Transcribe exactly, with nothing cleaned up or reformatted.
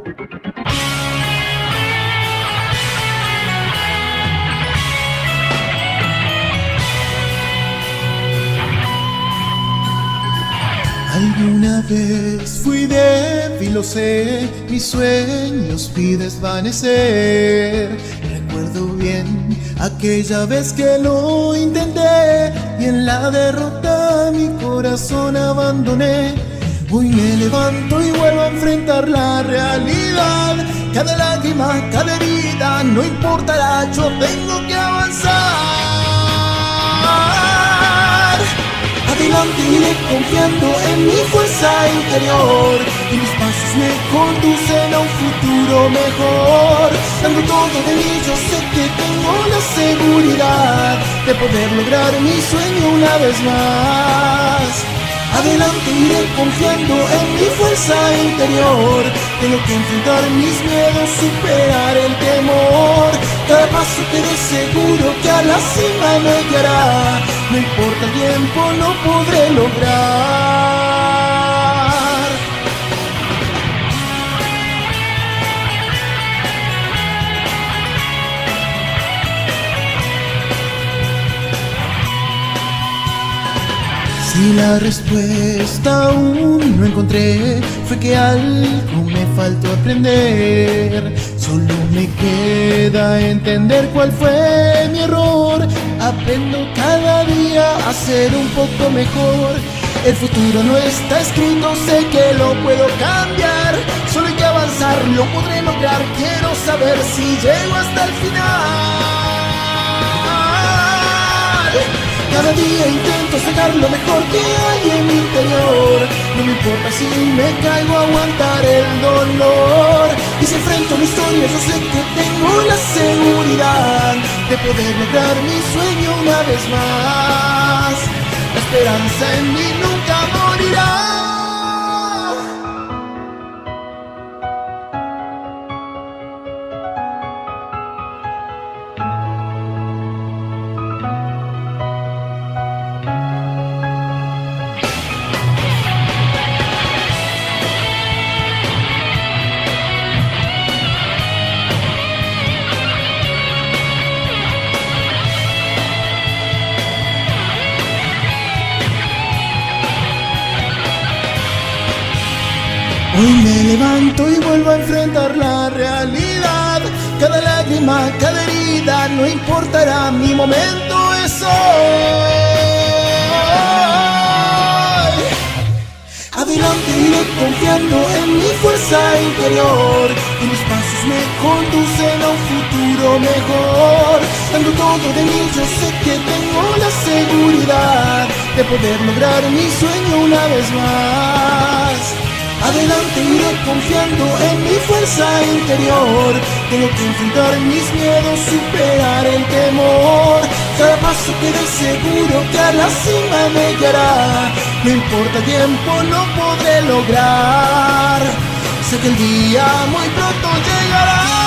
Alguna vez fui débil, lo sé, mis sueños vi desvanecer. Recuerdo bien aquella vez que lo intenté y en la derrota mi corazón abandoné. Hoy me levanto y vuelvo a enfrentar la realidad. Cada lágrima, cada herida, no importará, yo tengo que avanzar. Adelante iré confiando en mi fuerza interior y mis pasos me conducen a un futuro mejor. Dando todo de mí yo sé que tengo la seguridad de poder lograr mi sueño una vez más. Adelante iré confiando en mi fuerza interior. Tengo que enfrentar mis miedos, superar el temor. Cada paso que dé seguro que a la cima me guiará. No importa el tiempo, lo podré lograr. Si la respuesta aún no encontré, fue que algo me faltó aprender. Solo me queda entender cuál fue mi error. Aprendo cada día a ser un poco mejor. El futuro no está escrito, sé que lo puedo cambiar. Solo hay que avanzar, lo podré lograr. Quiero saber si llego hasta el final. Cada día intento sacar lo mejor que hay en mi interior. No me importa si me caigo, aguantar el dolor. Y si enfrento mi historia, yo sé que tengo la seguridad de poder lograr mi sueño una vez más. La esperanza en mí nunca morirá. Hoy me levanto y vuelvo a enfrentar la realidad. Cada lágrima, cada herida, no importará, mi momento es hoy. Adelante iré confiando en mi fuerza interior y mis pasos me conducen a un futuro mejor. Dando todo de mí yo sé que tengo la seguridad de poder lograr mi sueño una vez más. Adelante iré confiando en mi fuerza interior. Tengo que enfrentar mis miedos, superar el temor. Cada paso que dé seguro que a la cima me guiará. No importa el tiempo, lo podré lograr. Sé que el día muy pronto llegará.